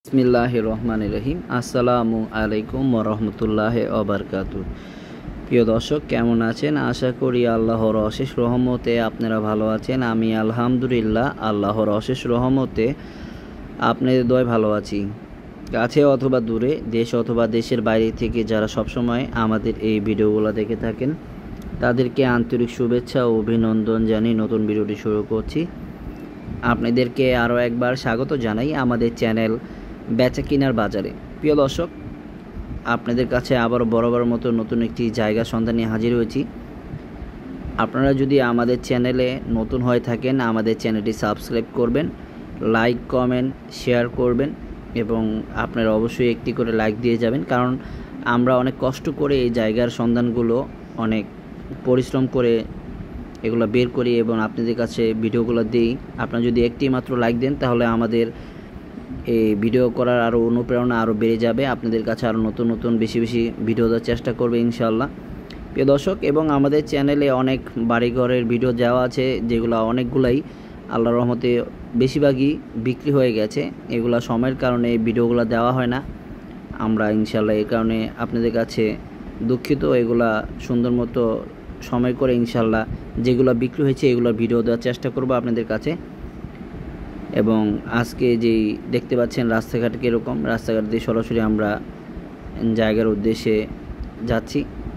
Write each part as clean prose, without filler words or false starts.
বিসমিল্লাহির রহমানির রহিম। আসসালামু আলাইকুম ওয়া রাহমাতুল্লাহি ওয়া বারাকাতুহু। প্রিয় দর্শক, কেমন আছেন? আশা করি আল্লাহর অশেষ রহমতে আপনারা ভালো আছেন। আমি আলহামদুলিল্লাহ আল্লাহর অশেষ রহমতে আপনাদের দোয়ায় ভালো আছি। কাছে অথবা দূরে, দেশ অথবা দেশের বাইরে থেকে যারা সবসময় আমাদের এই ভিডিওগুলো দেখে থাকেন, তাদেরকে আন্তরিক শুভেচ্ছা ও অভিনন্দন জানিয়ে নতুন ভিডিওটি শুরু করছি। আপনাদেরকে আরও একবার স্বাগত জানাই আমাদের চ্যানেল বেচা কিনার বাজারে। প্রিয় দর্শক, আপনাদের কাছে আবারও বরাবর মতো নতুন একটি জায়গা সন্ধান নিয়ে হাজির হয়েছি। আপনারা যদি আমাদের চ্যানেলে নতুন হয়ে থাকেন, আমাদের চ্যানেলটি সাবস্ক্রাইব করবেন, লাইক কমেন্ট শেয়ার করবেন এবং আপনারা অবশ্যই একটি করে লাইক দিয়ে যাবেন, কারণ আমরা অনেক কষ্ট করে এই জায়গার সন্ধানগুলো অনেক পরিশ্রম করে এগুলো বের করি এবং আপনাদের কাছে ভিডিওগুলো দিই। আপনারা যদি একটি মাত্র লাইক দেন তাহলে আমাদের এই ভিডিও করার আরও অনুপ্রেরণা আরও বেড়ে যাবে। আপনাদের কাছে আরও নতুন নতুন বেশি বেশি ভিডিও দেওয়ার চেষ্টা করবে ইনশাআল্লাহ। প্রিয় দর্শক, এবং আমাদের চ্যানেলে অনেক বাড়িঘরের ভিডিও দেওয়া আছে, যেগুলো অনেকগুলাই আল্লাহর রহমতে বেশিরভাগই বিক্রি হয়ে গেছে। এগুলো সময়ের কারণে ভিডিওগুলো দেওয়া হয় না। আমরা ইনশাআল্লাহ এই কারণে আপনাদের কাছে দুঃখিত। এগুলা সুন্দর মতো সময় করে ইনশাআল্লাহ যেগুলো বিক্রি হয়েছে এগুলোর ভিডিও দেওয়ার চেষ্টা করব আপনাদের কাছে। এবং আজকে যেই দেখতে পাচ্ছেন রাস্তাঘাট কীরকম, রাস্তাঘাট দিয়ে সরাসরি আমরা জায়গার উদ্দেশ্যে যাচ্ছি।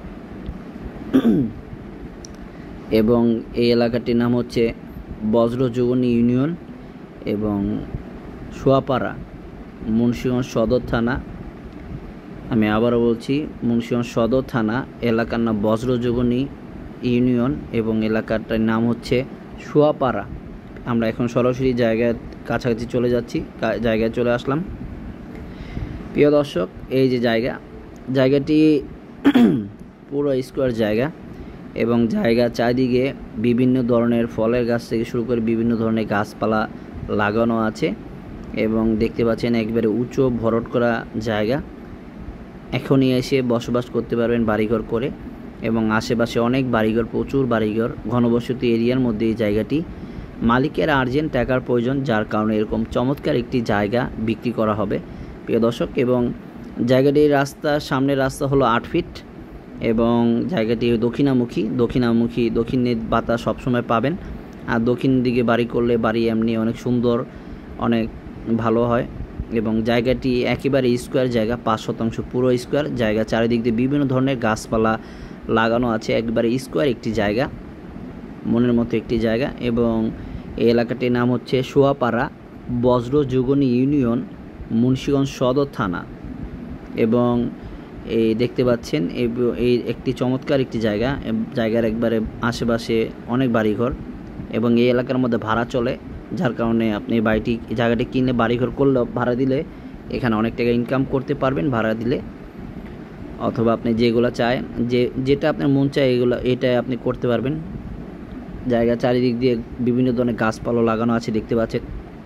এবং এই এলাকাটির নাম হচ্ছে বজ্রযোগনী ইউনিয়ন এবং সোয়াপাড়া, মুন্সিগঞ্জ সদর থানা। আমি আবারও বলছি, মুন্সিগঞ্জ সদর থানা, এলাকার নাম বজ্রযোগনী ইউনিয়ন এবং এলাকাটার নাম হচ্ছে সোয়াপাড়া। আমরা এখন সরাসরি জায়গার কাছাকাছি চলে যাচ্ছি, জায়গায় চলে আসলাম। প্রিয় দর্শক, এই যে জায়গাটি পুরো স্কোয়ার জায়গা এবং জায়গা চারিদিকে বিভিন্ন ধরনের ফলের গাছ থেকে শুরু করে বিভিন্ন ধরনের গাছপালা লাগানো আছে এবং দেখতে পাচ্ছেন একবারে উঁচু ভরট করা জায়গা। এখনই এসে বসবাস করতে পারবেন বাড়িঘর করে এবং আশেপাশে অনেক বাড়িঘর, প্রচুর বাড়িঘর, ঘনবসতি এরিয়ার মধ্যে এই জায়গাটি। মালিকের আর্জেন্ট টাকার প্রয়োজন, যার কারণে এরকম চমৎকার একটি জায়গা বিক্রি করা হবে প্রিয় দর্শক। এবং জায়গাটির সামনের রাস্তা হলো 8 ফিট এবং জায়গাটি দক্ষিণের বাতাস সবসময় পাবেন। আর দক্ষিণ দিকে বাড়ি করলে বাড়ি এমনি অনেক সুন্দর, অনেক ভালো হয়। এবং জায়গাটি একেবারে স্কোয়ার জায়গা, 5% পুরো স্কোয়ার জায়গা, চারিদিক দিয়ে বিভিন্ন ধরনের গাছপালা লাগানো আছে। একবারে স্কোয়ার একটি জায়গা, মনের মতো একটি জায়গা। এবং এই এলাকাটির নাম হচ্ছে সোয়াপাড়া, বজ্রযোগনী ইউনিয়ন, মুন্সিগঞ্জ সদর থানা। এবং এই দেখতে পাচ্ছেন এই একটি চমৎকার একটি জায়গা, জায়গার একবারে আশেপাশে অনেক বাড়িঘর এবং এই এলাকার মধ্যে ভাড়া চলে, যার কারণে আপনি জায়গাটি কিনে বাড়িঘর করলে ভাড়া দিলে এখানে অনেক টাকা ইনকাম করতে পারবেন ভাড়া দিলে। অথবা আপনি যেগুলো চায়, যেটা আপনার মন চায় এটাই আপনি করতে পারবেন। জায়গা চারিদিক দিয়ে বিভিন্ন ধরনের গাছপালা লাগানো আছে দেখতে পাচ্ছেন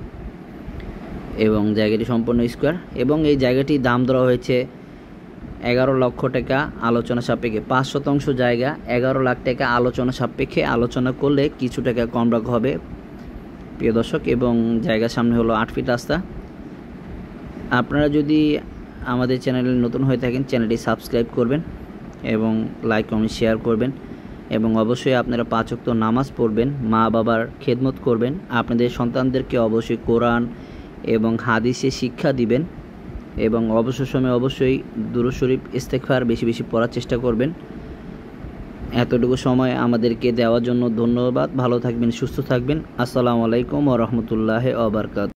এবং জায়গাটি সম্পূর্ণ স্কোয়ার। এবং এই জায়গাটির দাম ধরা হয়েছে 11 লক্ষ টাকা আলোচনা সাপেক্ষে। 5% জায়গা, 11 লাখ টাকা আলোচনা সাপেক্ষে। আলোচনা করলে কিছু টাকা কম রাখা হবে প্রিয় দর্শক। এবং জায়গার সামনে হলো 8 ফিট রাস্তা। আপনারা যদি আমাদের চ্যানেলে নতুন হয়ে থাকেন, চ্যানেলটি সাবস্ক্রাইব করবেন এবং লাইক কমেন্ট শেয়ার করবেন এবং অবশ্যই আপনারা 5 ওয়াক্ত নামাজ পড়বেন, মা বাবার খেদমত করবেন, আপনাদের সন্তানদেরকে অবশ্যই কোরআন এবং হাদিসে শিক্ষা দিবেন এবং অবসর সময়ে অবশ্যই দুরূদ শরীফ ইস্তেগফার বেশি বেশি পড়ার চেষ্টা করবেন। এতটুকু সময় আমাদেরকে দেওয়ার জন্য ধন্যবাদ। ভালো থাকবেন, সুস্থ থাকবেন। আসসালামু আলাইকুম ওয়া রাহমাতুল্লাহি ওয়া বারাকাতুহু।